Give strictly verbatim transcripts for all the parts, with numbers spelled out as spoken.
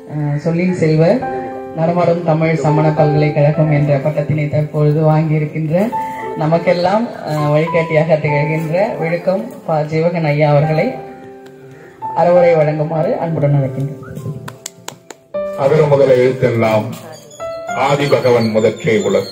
சொல்லின் செல்வர் நடமாடும் தமிழ் சமண பல்கலைக்கழகம் என்ற பட்டத்தினை தற்பொழுது வாங்கியிருக்கின்ற நமக்கெல்லாம் வழிகாட்டியாக திகழ்கின்ற விழுக்கம் ப ஜீவகன் ஐயா அவர்களை அறவுரை வழங்குமாறு அன்புடன் அழைக்கின்றேன். அகர முதல எழுத்தெல்லாம் ஆதி பகவன் முதற்றே உலர்.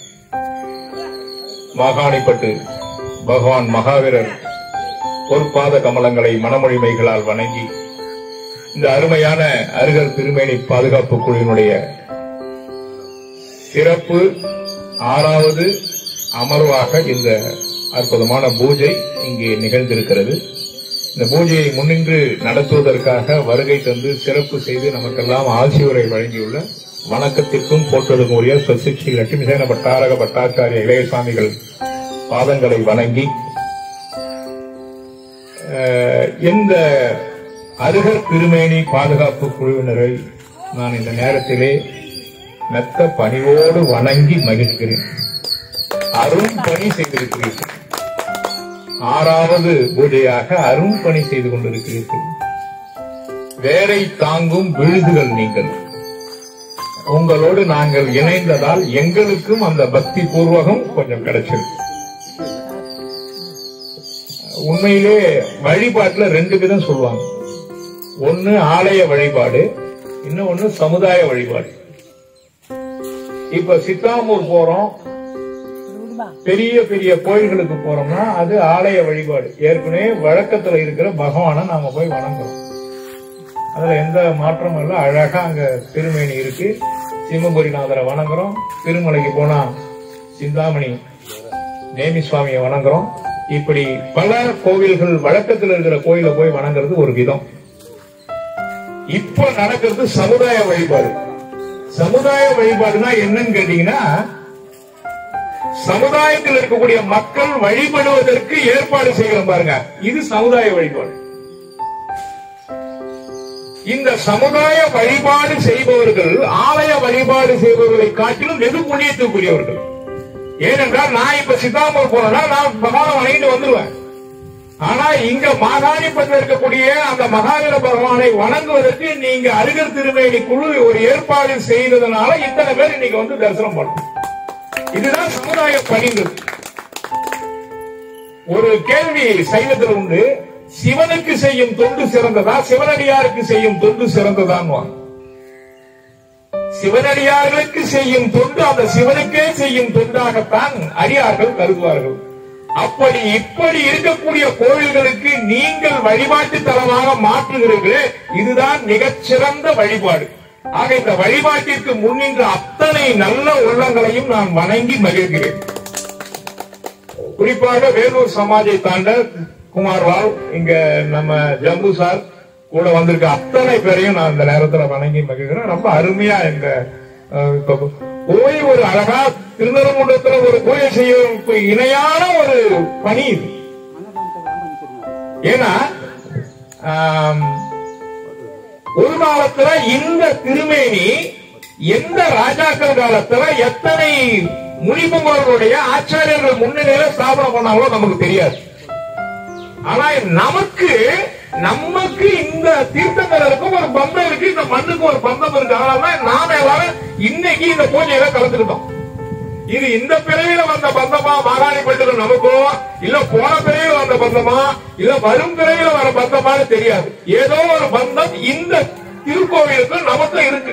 மாகாணிப்பட்டு பகவான் மகாவீரர் பொற்பாத கமலங்களை மனமொழிமைகளால் வணங்கி இந்த அருமையான அருகர் திருமேனி பாதுகாப்பு குழுவினுடைய சிறப்பு ஆறாவது அமர்வாக இந்த அற்புதமான பூஜை இங்கே நிகழ்ந்திருக்கிறது. இந்த பூஜையை முன்னின்று நடத்துவதற்காக வருகை தந்து சிறப்பு செய்து நமக்கெல்லாம் ஆசியுரை வழங்கியுள்ள வணக்கத்திற்கும் போற்றதும் உரிய ஸ்வசிக்ஷி லட்சுமிசேன பட்டாரக பட்டாச்சாரிய இளையசாமிகள் பாதங்களை வணங்கி இந்த அருகர் திருமேனி பாதுகாப்பு குழுவினரை நான் இந்த நேரத்திலே மெத்த பணிவோடு வணங்கி மகிழ்கிறேன். அரும் பணி செய்திருக்கிறீர்கள். ஆறாவது பூஜையாக அரும் பணி செய்து கொண்டிருக்கிறீர்கள். வேரை தாங்கும் விழுதுகள் நீங்கள். உங்களோடு நாங்கள் இணைந்ததால் எங்களுக்கும் அந்த பக்தி பூர்வகம் கொஞ்சம் கிடைச்சிருக்கு. உண்மையிலே வழிபாட்டுல ரெண்டு விதம் சொல்லுவாங்க. ஒன்னு ஆலய வழிபாடு, இன்னொன்னு சமுதாய வழிபாடு. இப்ப சித்தாமூர் போறோம், பெரிய பெரிய கோயில்களுக்கு போறோம்னா அது ஆலய வழிபாடு. ஏற்கனவே வழக்கத்துல இருக்கிற பகவானை நாம போய் வணங்குறோம். அதுல எந்த மாற்றமும் இல்ல. அழகா அங்க திருமேனி இருக்கு. சிம்மபுரிநாதரை வணங்குறோம். திருமலைக்கு போனா சிந்தாமணி நேமி சுவாமியை வணங்குறோம். இப்படி பல கோவில்கள் வழக்கத்தில் இருக்கிற கோயில போய் வணங்குறது ஒரு விதம். இப்ப நடக்கிறது சமுதாய வழிபாடு. சமுதாய வழிபாடுனா என்னன்னு கேட்டீங்கன்னா, சமுதாயத்தில் இருக்கக்கூடிய மக்கள் வழிபடுவதற்கு ஏற்பாடு செய்யணும் பாருங்க, இது சமுதாய வழிபாடு. இந்த சமுதாய வழிபாடு செய்பவர்கள் ஆலய வழிபாடு செய்பவர்களை காட்டிலும் வெகு புண்ணியத்துக்குரியவர்கள். ஏனென்றால் நான் இப்ப சித்தாமூர் போனா நான் பகவானை வணங்கிட்டு வந்துருவேன். ஆனா இங்க மாகாணிப்பட்டில் இருக்கக்கூடிய அந்த மகாவீர பகவானை வணங்குவதற்கு நீங்க அருகர் திருமேனி குழு ஒரு ஏற்பாடு செய்ததுனால இத்தனை பேர் இன்னைக்கு வந்து தரிசனம் பண்ணணும். இதுதான் சமுதாய பணிகள். ஒரு கேள்வி சைவத்தில் உண்டு, சிவனுக்கு செய்யும் தொண்டு சிறந்ததா சிவனடியாருக்கு செய்யும் தொண்டு சிறந்ததான்? சிவனடியார்களுக்கு செய்யும் தொண்டு அந்த சிவனுக்கே செய்யும் தொண்டாகத்தான் அடியார்கள் கருதுவார்கள். அப்படி இப்படி இருக்கக்கூடிய கோவில்களுக்கு நீங்கள் வழிபாட்டு தலமாக மாற்றுகிறீர்களே, இதுதான் மிகச்சிறந்த வழிபாடு. ஆக இந்த வழிபாட்டிற்கு முன்னின்ற அத்தனை நல்ல உள்ளங்களையும் நான் வணங்கி மகிழ்கிறேன். குறிப்பாக வேலூர் சமாஜை தாண்ட குமார்வால், இங்க நம்ம ஜம்பு சார் கூட வந்திருக்க அத்தனை பேரையும் நான் இந்த நேரத்தில் வணங்கி மகிழ்கிறேன். ரொம்ப அருமையா இந்த கோயில் ஒரு அழகா திருநெல்வேலியில் ஒரு கோயில் செய்ய இணையான ஒரு பணி இது. ஏன்னா ஒரு காலத்துல இந்த திருமேனி எந்த ராஜாக்கள் காலத்துல எத்தனை முனிபுங்களுடைய ஆச்சாரியர்கள் முன்னிலையில ஸ்தாபனம் பண்ணாங்களோ நமக்கு தெரியாது. ஆனா நமக்கு நமக்கு இந்த தீர்த்தங்களுக்கும் ஒரு பந்தம் இருக்கு, இந்த மண்ணுக்கு ஒரு பந்தம் இருக்கு. அதனால நாம எல்லாரும் இன்னைக்கு இந்த பூஜையில கலந்துக்கிட்டோம். இது இந்த பிறவியில வந்த பந்தமா மாகாணிப்பட்டு நமக்கோ, இல்ல போன பிறவியில வந்த பந்தமா, இல்ல வரும் பிறவியில வர பந்தமானு தெரியாது. ஏதோ ஒரு பந்தம் இந்த திருக்கோவிலுக்கு நமக்கு இருக்கு.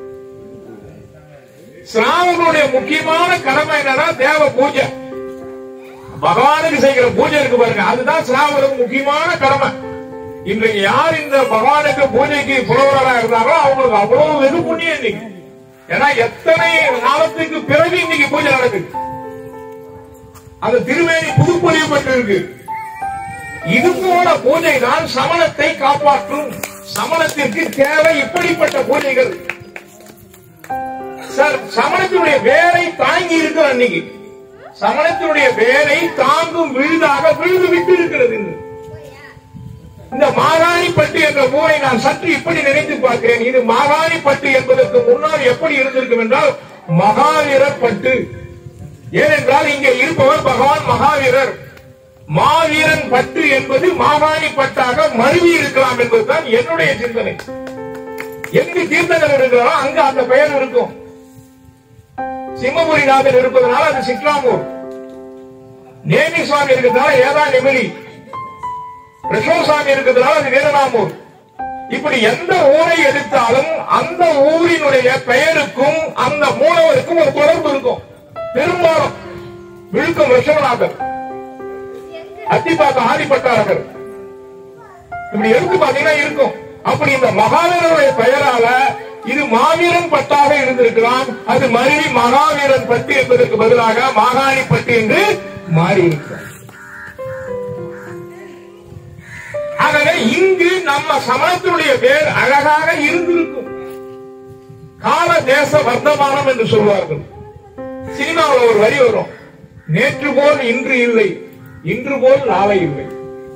சிராவனுடைய முக்கியமான கடமை என்னன்னா தேவ பூஜை. பகவானுக்கு செய்கிற பூஜை இருக்கு பாருங்க, அதுதான் சிராவனுக்கு முக்கியமான கடமை. இன்றைக்கு யார் இந்த பகவானுக்கு பூஜைக்கு புலவராக இருந்தாங்களோ அவங்களுக்கு அவ்வளவு வெகு புண்ணியம் இன்னைக்கு. ஏன்னா எத்தனை காலத்துக்கு பிறகு இன்னைக்கு பூஜை நடக்குது. அந்த திருமேனி புதுப்பொழியப்பட்டு இருக்கு. இது போல பூஜை தான் சமணத்தை காப்பாற்றும். சமணத்திற்கு தேவை இப்படிப்பட்ட பூஜைகள். சார், சமணத்தினுடைய வேரை தாங்கி இருக்கு. அன்னைக்கு சமணத்தினுடைய வேரை தாங்கும் விழுதாக விழுது விட்டு இருக்கிறது. இந்த மாகாணிப்பட்டு என்ற ஊரை நான் சற்று இப்படி நினைத்து பார்க்கிறேன். இது மாகாணிப்பட்டு என்பதற்கு முன்னால் எப்படி இருந்திருக்கும் என்றால் மகாவீரர் பட்டு. ஏனென்றால் இங்கே இருப்பவர் பகவான் மகாவீரர். மாவீரன் பட்டு என்பது மாகாணிப்பட்டாக மருவி இருக்கலாம் என்பதுதான் என்னுடைய சிந்தனை. எங்கு தீர்த்தங்கள் இருக்கிறாரோ அங்கு அந்த பெயர் இருக்கும். சிம்மபுரிநாதர் இருப்பதனால அது சிற்றாமூர். நேமி சுவாமி இருக்கிறதுனால ஏதா நெமிலி. ரிஷோசாமி இருக்கிறதுனால அது வீரநாமூர். இப்படி எந்த ஊரை எடுத்தாலும் அந்த ஊரினுடைய பெயருக்கும் அந்த மூலவருக்கும் ஒரு தொடர்பு இருக்கும். பெரும்பாலும் விழுக்கம் ரிஷவநாதர், அத்திப்பாக்கம் ஆதிப்பட்டாரகர், இப்படி எடுத்து பாத்தீங்கன்னா இருக்கும். அப்படி இந்த மகாவீரனுடைய பெயரால இது மாவீரன் பட்டாக இருந்திருக்கலாம். அது மருவி மகாவீரன் பட்டு என்பதற்கு பதிலாக மாகாணி பட்டு என்று மாறி இருக்கிறார். ஆகவே இங்கு நம்ம சமணத்தினுடைய பேர் அழகாக இருந்திருக்கும். கால தேச வர்த்தமானம் என்று சொல்வார்கள். சினிமாவில் ஒரு வரி வரும், நேற்று போல் இன்று இல்லை, இன்று போல் நாளை இல்லை.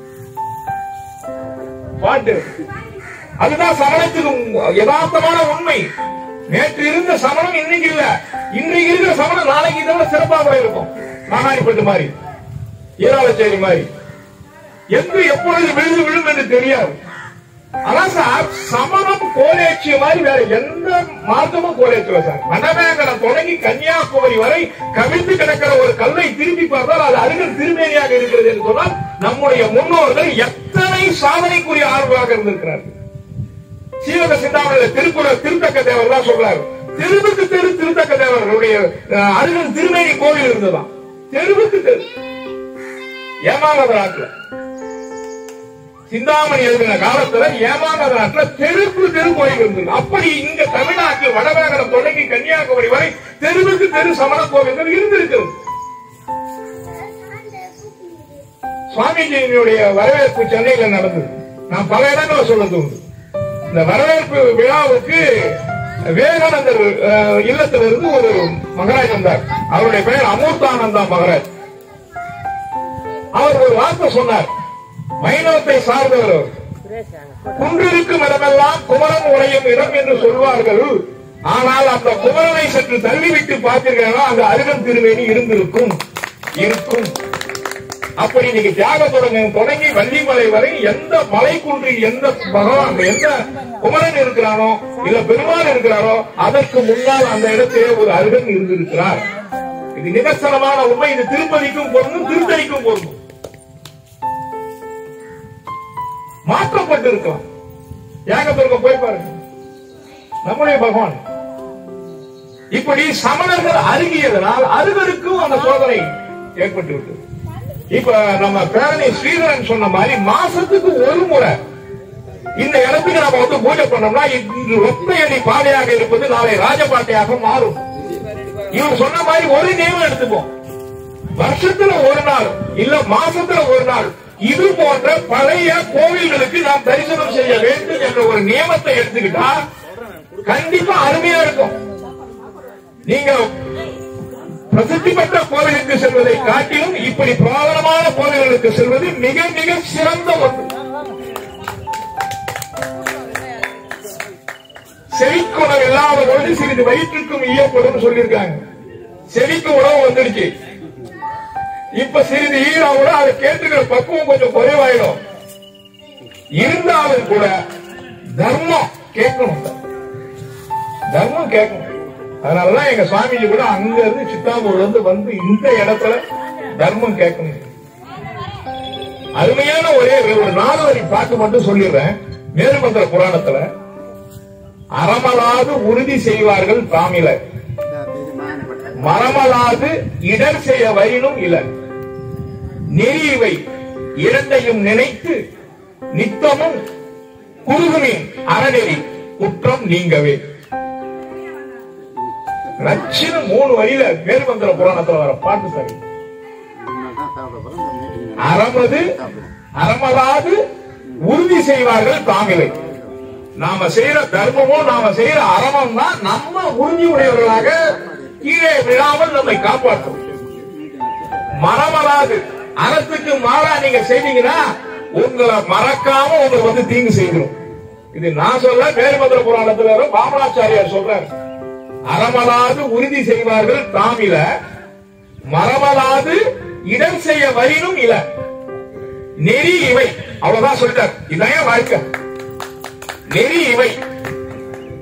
பாட்டு அதுதான் சமணத்துக்கு யதார்த்தமான உண்மை. நேற்று இருந்த சமணம் இன்னைக்கு இல்ல, இன்றைக்கு இருக்கிற சமணம் நாளைக்கு இதோட சிறப்பாக இருக்கும். மாகாணிப்பட்டு மாதிரி, ஈராளச்சேரி மாதிரி எங்கு எப்பொழுது விழுந்து விழும் என்று தெரியாது. அதான் சார் சமணம் கோலேட்சிய மாதிரி வேற எந்த மார்க்கமும் கோலேற்றல சார். வடவேங்கடம் தொடங்கி கன்னியாகுமரி வரை கவிழ்ந்து கிடக்கிற ஒரு கல்லை திரும்பி பார்த்தால் அது அருகன் திருமேனியாக இருக்கிறது என்று சொன்னால் நம்முடைய முன்னோர்கள் எத்தனை சாதனைக்குரிய ஆர்வலாக இருந்திருக்கிறார்கள். சீவக சிந்தாமணியில் திருக்குறள் திருத்தக்க தேவர் தான் சொல்றாரு, தெருவுக்கு தெரு திருத்தக்க தேவர்களுடைய அருகன் திருமேனி கோவில் இருந்ததுதான். தெருவுக்கு தெரு ஏமாங்கத நாட்டுல சிந்தாமணி எழுதின காலத்துல ஏமாங்கத நாட்டுல தெருக்கு தெரு கோயில் இருந்தது. அப்படி இங்க தமிழ்நாட்டில் வடவேங்கடம் தொடங்கி கன்னியாகுமரி வரை தெருவுக்கு தெரு சமண கோவில்கள் இருந்திருக்கிறது. சுவாமிஜியினுடைய வரவேற்பு சென்னையில் நடந்தது. நான் பல இடங்களை சொல்றது உண்டு. இந்த வரவேற்பு விழாவுக்கு விவேகானந்தர் இல்லத்திலிருந்து ஒரு மகராஜ் வந்தார். அவருடைய பெயர் அமூர்த்தானந்தா மகராஜ். அவர் ஒரு வார்த்தை சொன்னார், வைணவத்தை சார்ந்தவர். குன்றிருக்கும் இடமெல்லாம் குமரன் உடையும் இடம் என்று சொல்வார்கள். ஆனால் அந்த குமரனை சற்று தள்ளிவிட்டு பார்த்தீர்களா அந்த அருகன் திருமேனி இருந்திருக்கும் இருக்கும். அப்படி நீங்க தியாக தொடங்கி வள்ளிமலை வரை எந்த மலை குன்றில் எந்த பகவான் எந்த குமரன் இருக்கிறானோ இல்ல பெருமாள் இருக்கிறாரோ அதற்கு முன்னால் அந்த இடத்திலே ஒரு அருகன் இருந்திருக்கிறார். இது நிதர்சனமான உண்மை. இது திருப்பதிக்கும் பொருந்தும், திருத்தணிக்கும் பொருந்தும். மாற்றப்பட்டு இருக்கலாம். தியாகத்துக்கு போய் பாருங்க, நம்முடைய பகவான் இப்படி சமணர்கள் அருகியதனால் அருகருக்கும் அந்த சோதனை ஏற்பட்டு விட்டது. இப்ப நம்ம பேரணி ஸ்ரீதரன் சொன்ன மாதிரி மாசத்துக்கு ஒரு முறை இந்த இடத்துக்கு நம்ம வந்து பூஜை பண்ணோம்னா இன்று ஒத்தையடி பாதையாக இருப்பது நாளை ராஜபாட்டையாக மாறும். இவர் சொன்ன மாதிரி ஒரு நியமம் எடுத்துப்போம். வருஷத்துல ஒரு நாள் இல்ல மாசத்துல ஒரு நாள் இது போன்ற பழைய கோவில்களுக்கு நாம் தரிசனம் செய்ய வேண்டும் என்ற ஒரு நியமத்தை எடுத்துக்கிட்டா கண்டிப்பா அருமையா இருக்கும். நீங்க பிரசித்தி பெற்ற கோவிலுக்கு செல்வதை காட்டிலும் இப்படி புராதனமான கோவில்களுக்கு செல்வது மிக மிக சிறந்த ஒன்று. செவிக்கு உணவு இல்லாத பொழுது சிறிது வயிற்றுக்கும் ஈயப்படும் சொல்லியிருக்காங்க. செவிக்கு உணவு வந்துடுச்சு, இப்ப சிறிது ஈராவோட அதை கேட்டுக்கிற பக்குவம் கொஞ்சம் குறைவாயிடும். இருந்தாலும் கூட தர்மம் கேட்கணும், தர்மம் கேட்கணும். அதனாலதான் எங்க சுவாமிஜி கூட அங்க இருந்து சித்தாமூர்ல இருந்து வந்து இந்த இடத்துல தர்மம் கேட்கணும். அருமையான ஒரே ஒரு நாலு வரி பாட்டு மட்டும் சொல்லிடுறேன். மேருமந்திர புராணத்துல அறமலாது உறுதி செய்வார்கள் தாமில, மரமலாது இடர் செய்ய வயினும் இல, நெறிவை இரண்டையும் நினைத்து நித்தமும் குறுகுமின் அறநெறி குற்றம் நீங்கவே. நச்சின்னு மூணு வரியில மேருமந்திர புராணத்துல வர பாட்டு சரி. அறமது அறமலாது உறுதி செய்வார்கள் தாமிலை. நாம செய்யற தர்மமும் நாம செய்யற அறமும் தான் நம்ம உறுதி உடையவர்களாக கீழே விழாமல் நம்மை காப்பாற்றும். மரமலாது அறத்துக்கு மாறா நீங்க செய்தீங்கன்னா உங்களை மறக்காம உங்களுக்கு வந்து தீங்கு செய்திடும். இது நான் சொல்ல மேருமந்திர புராணத்துல வர வாமனாச்சாரியார் சொல்றாரு. அறமலாது உறுதி செய்வார்கள் தாமில, மரமலாது இடர் செய்ய வரினும் இல, நெறி இவை. அவ்வளவுதான் சொல்லிட்டார். இதான் வாழ்க்கை. நெறி இவை.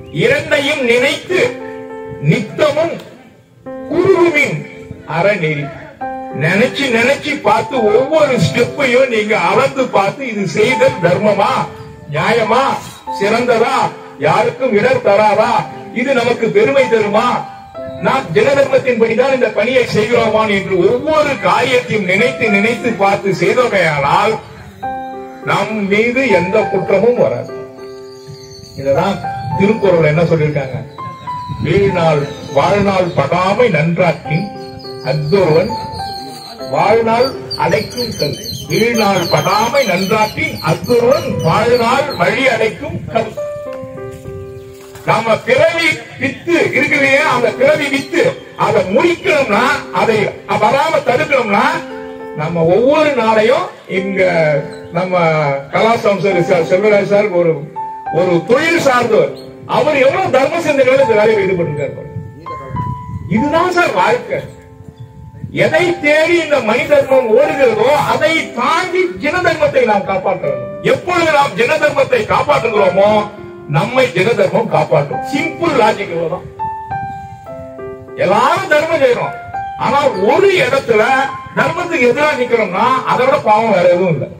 இரண்டையும் நினைத்து நித்தமும் குருவின் அறநெறி நினைச்சு நினைச்சு பார்த்து ஒவ்வொரு ஸ்டெப்பையும் நீங்க அளந்து பார்த்து இது செய்தல் தர்மமா, நியாயமா, சிறந்ததா, யாருக்கும் இடர் தராதா, இது நமக்கு பெருமை தருமா, நாம் ஜனதர்மத்தின்படிதான் இந்த பணியை செய்கிறோமா என்று ஒவ்வொரு காரியத்தையும் நினைத்து நினைத்து பார்த்து செய்தோமையானால் நம் மீது எந்த குற்றமும் வராது. இததான் திருக்குறள் என்ன சொல்லியிருக்காங்க, வீழ்நாள் வாழ்நாள் படாமை நன்றாக்கி அத்தொருவன் வாழ்நாள் அடைக்கும் கல். வீழ்நாள் படாமை நன்றாக்கி அத்தொருவன் வாழ்நாள் வழி அடைக்கும் கல். நம்ம பிறவி வித்து இருக்கிறையே, அந்த பிறவி வித்து அதை முடிக்கணும்னா, அதை வராம தடுக்கணும்னா நம்ம ஒவ்வொரு நாளையும் இங்க நம்ம கலாசம்சரி சார் செல்வராஜ் சார் ஒரு ஒரு தொழில் சார்ந்தவர், அவர் எவ்வளவு தர்ம சிந்தனைகள் இந்த வேலையில் ஈடுபட்டிருக்காரு. இதுதான் சார் வாழ்க்கை. எதை தேடி இந்த மனி தர்மம் ஓடுகிறதோ அதை தாண்டி ஜன தர்மத்தை நாம் காப்பாற்றணும். எப்பொழுது நாம் ஜன தர்மத்தை காப்பாற்றுகிறோமோ நம்மை ஜன தர்மம் காப்பாற்றும். சிம்பிள் லாஜிக் தான். எல்லாரும் தர்மம் செய்யறோம், ஆனா ஒரு இடத்துல தர்மத்துக்கு எதிராக நிக்கிறோம்னா அதை விட பாவம் வேற எதுவும் இல்லை.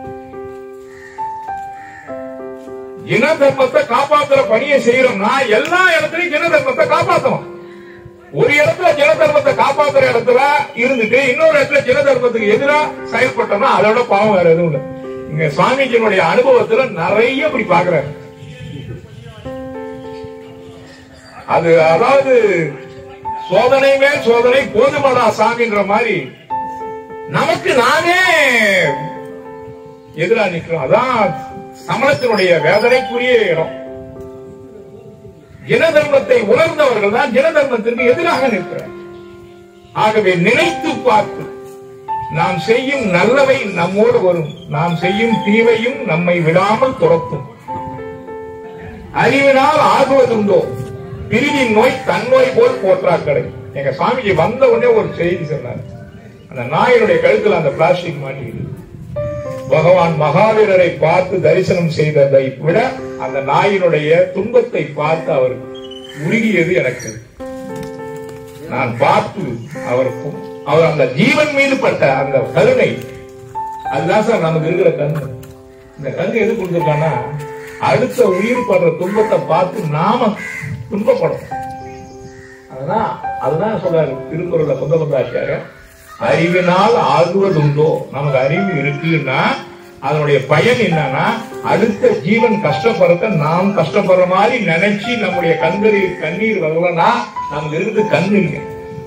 ஜன தர்மத்தை காப்பாற்றுற பணியை செய்யறோம்னா எல்லா இடத்துலயும் ஜன தர்மத்தை காப்பாற்றணும். ஒரு இடத்துல ஜன தர்மத்தை காப்பாற்றுற இடத்துல இருந்துட்டு இன்னொரு இடத்துல ஜன தர்மத்துக்கு எதிராக செயல்பட்டோம்னா அதோட பாவம் வேற எதுவும் இல்லை. இங்க சுவாமிஜியினுடைய அனுபவத்துல நிறைய இப்படி பாக்குறாரு. அது அதாவது சோதனை மேல் சோதனை போதுமாடா சாமின்ற மாதிரி நமக்கு நானே எதிராக நிற்கிறோம். அதான் சமணத்தினுடைய வேதனைக்குரிய இடம். ஜன தர்மத்தை உணர்ந்தவர்கள் தான் ஜன தர்மத்திற்கு எதிராக நிற்கிறார். ஆகவே நினைத்து பார்த்து நாம் செய்யும் நல்லவை நம்மோடு வரும், நாம் செய்யும் தீவையும் நம்மை விடாமல் துரத்தும். அறிவினால் ஆகுவதுண்டோ பிரிவின் நோய் தன்னோய் போல் போற்றாக்கடை. எங்க சுவாமிஜி வந்த உடனே ஒரு செய்தி சொன்னார். அந்த நாயினுடைய கழுத்துல அந்த பிளாஸ்டிக் மாட்டிக்கிது. பகவான் மகாவீரரை பார்த்து தரிசனம் செய்ததை விட அந்த நாயினுடைய துன்பத்தை பார்த்து அவர் உருகியது எனக்கு. நான் பார்த்து அவருக்கும் அவர் அந்த ஜீவன் மீது பட்ட அந்த கருணை, அதுதான் சார் நமக்கு இருக்கிற கண்ணு. இந்த கண்ணு எது கொடுத்திருக்கான்னா அடுத்த உயிர் படுற துன்பத்தை பார்த்து நாம துன்பப்படும். அதுதான் அதுதான் சொல்றாரு திருக்குறள்ல சொந்தபந்தாச்சார, அறிவினால் ஆகுவதுண்டோ. நமக்கு அறிவு இருக்குன்னா அதனுடைய பயன் என்னன்னா அடுத்த ஜீவன் கஷ்டப்படுறத நாம் கஷ்டப்படுற மாதிரி நினைச்சு நம்முடைய கண்களில் கண்ணீர் வரலன்னா நமக்கு இருக்குது கண் இல்லை.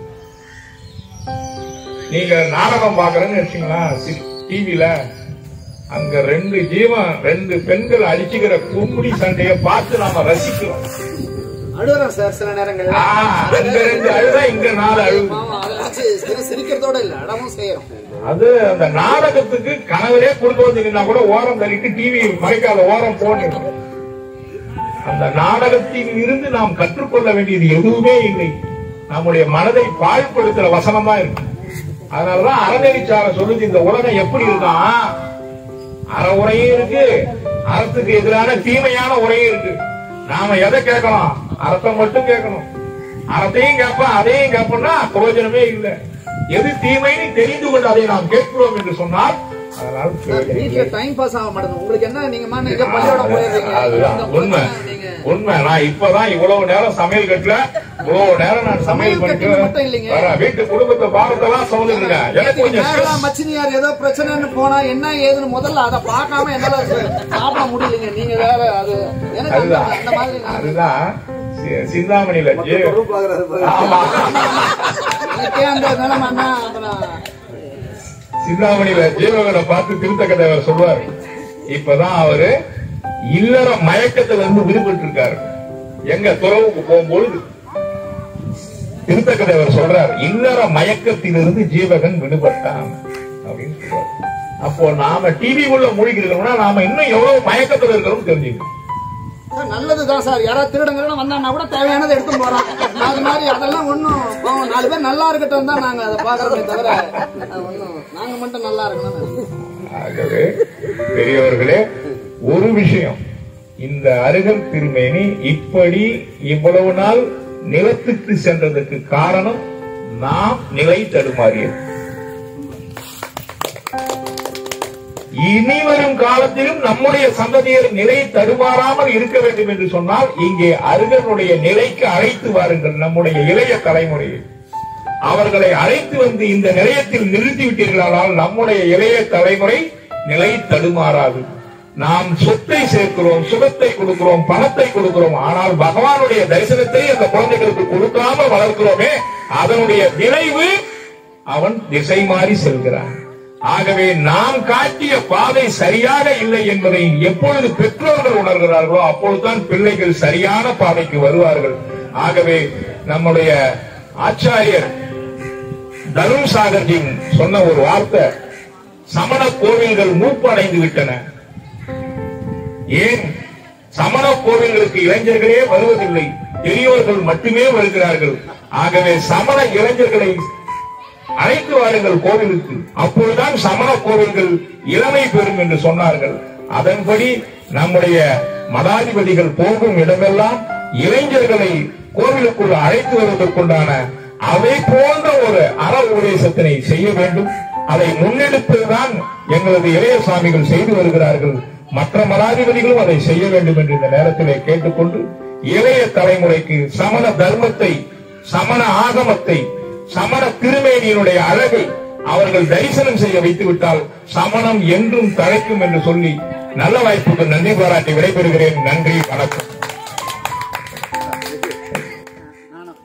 நீங்க நாடகம் பாக்குறேன்னு வச்சீங்களா டிவில, அங்க ரெண்டு ஜீவன் ரெண்டு பெண்கள் அடிச்சுக்கிற கும்படி சண்டையை பார்த்து நாம ரசிக்கிறோம். அழுறோம் சார் சில நேரங்கள்ல. அங்க ரெண்டு அழுதா இங்க நாலு அழுது சிரிக்கிறதோட இல்ல அடமும் செய்யறோம். அது அந்த நாடகத்துக்கு கனவுலே கொடுக்க வந்தீங்கன்னா கூட ஓரம் தள்ளிட்டு டிவி மறைக்காத ஓரம் போனிடும். அந்த நாடகத்தில் இருந்து நாம் கற்றுக்கொள்ள வேண்டியது எதுவுமே இல்லை. நம்முடைய மனதை பாழ்படுத்துற வசனம் தான் இருக்கு. அதனாலதான் அறநெறிச்சார சொல்லுது, இந்த உலகம் எப்படி இருக்கான், அற உரையும் இருக்கு, அறத்துக்கு எதிரான தீமையான உரையும் இருக்கு. நாம எதை கேட்கலாம், அறத்தை மட்டும் கேட்கணும். அறத்தையும் கேட்போம் அதையும் கேட்போம்னா பிரயோஜனமே இல்லை. எது தீமைன்னு தெரிந்து கொண்டு அதை நாம் கேட்கிறோம் என்று சொன்னால் வீட்டுல டைம் பாஸ் ஆக மாட்டேங்குது. உங்களுக்கு என்ன, நீங்க பள்ளியோட உண்மை உண்மை. நான் இப்பதான் இவ்வளவு நேரம் சமையல் கட்டல, இவ்வளவு நேரம் நான் சமையல் பண்ணிட்டு வீட்டு குடும்பத்தை பாரத்தெல்லாம் சமைச்சிருக்கேன். மச்சினியார் ஏதோ பிரச்சனைன்னு போனா என்ன ஏதுன்னு முதல்ல அதை பார்க்காம என்னால சாப்பிட முடியலைங்க. நீங்க வேற அது அந்த மாதிரி. அதுதான் சிந்தாமணியில சிந்தாமணியில ஜீவகனை பார்த்து திருத்தக்க தேவர் சொல்வார், இப்பதான் அவரு இல்லற மயக்கத்துல இருந்து விடுபட்டு இருக்காரு. எங்க துறவுக்கு போகும்பொழுது திருத்தக்க தேவர் சொல்றார், இல்லற மயக்கத்திலிருந்து ஜீவகன் விடுபட்டான் அப்படின்னு சொல்றாரு. அப்போ நாம டிவி உள்ள மூழ்கி இருக்கோம்னா நாம இன்னும் எவ்வளவு மயக்கத்துல இருக்கிறோம் தெரிஞ்சுக்கணும். நல்லதுதான் சார். யாராவது திருடங்க வந்தா கூட தேவையானதை எடுத்து போறோம். அது மாதிரி அதெல்லாம் ஒண்ணும் நாலு பேர் நல்லா இருக்கட்டும் தான் நாங்க அதை பாக்குறோமே தவிர ஒண்ணும் நாங்க மட்டும் நல்லா இருக்கணும். ஆகவே பெரியவர்களே, ஒரு விஷயம், இந்த அருகல் திருமேனி இப்படி இவ்வளவு நாள் நிலத்துக்கு சென்றதற்கு காரணம் நாம் நிலை தடுமாறியது. இனி வரும் காலத்திலும் நம்முடைய சந்ததியர் நிலை தடுமாறாமல் இருக்க வேண்டும் என்று சொன்னால் இங்கே அருகனுடைய நிலைக்கு அழைத்து வாருங்கள். நம்முடைய இளைய தலைமுறையை அவர்களை அழைத்து வந்து இந்த நிலையத்தில் நிறுத்திவிட்டீர்களானால் நம்முடைய இளைய தலைமுறை நிலை தடுமாறாது. நாம் சொத்தை சேர்க்கிறோம், சுகத்தை கொடுக்கிறோம், பணத்தை கொடுக்கிறோம். ஆனால் பகவானுடைய தரிசனத்தை அந்த குழந்தைகளுக்கு கொடுக்காமல் வளர்க்கிறோமே, அதனுடைய விளைவு அவன் திசை மாறி செல்கிறான். ஆகவே நாம் காட்டிய பாதை சரியாக இல்லை என்பதை எப்பொழுது பெற்றோர்கள் உணர்கிறார்களோ அப்பொழுதுதான் பிள்ளைகள் சரியான பாதைக்கு வருவார்கள். ஆகவே நம்முடைய ஆச்சாரியர் தருண் சாகர்ஜி சொன்ன ஒரு வார்த்தை, சமண கோவில்கள் மூப்படைந்து விட்டன. ஏன் சமண கோவில்களுக்கு இளைஞர்களே வருவதில்லை, பெரியோர்கள் மட்டுமே வருகிறார்கள். ஆகவே சமண இளைஞர்களை அழைத்து வாருங்கள் கோவிலுக்கு, அப்பொழுதுதான் சமண கோவில்கள் இளமை பெறும் என்று சொன்னார்கள். அதன்படி நம்முடைய மடாதிபதிகள் போகும் இடமெல்லாம் இளைஞர்களை கோவிலுக்குள் அழைத்து வருவதற்குண்டான அதை போன்ற ஒரு அற உபதேசத்தினை செய்ய வேண்டும். அதை முன்னெடுப்பதுதான் எங்களது இளைய சுவாமிகள் செய்து வருகிறார்கள். மற்ற மடாதிபதிகளும் அதை செய்ய வேண்டும் என்று இந்த நேரத்திலே கேட்டுக்கொண்டு, இளைய தலைமுறைக்கு சமண தர்மத்தை, சமண ஆகமத்தை, சமண திருமேனியினுடைய அழகை அவர்கள் தரிசனம் செய்ய வைத்து விட்டால் சமணம் என்றும் தழைக்கும் என்று சொல்லி நல்ல வாய்ப்புக்கு நன்றி பாராட்டி விடைபெறுகிறேன். நன்றி, வணக்கம்.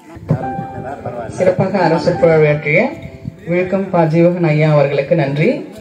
சிறப்பாக அரசு புகழ்வேற்றிய விழுக்கம் பா ஜீவகன் ஐயா அவர்களுக்கு நன்றி.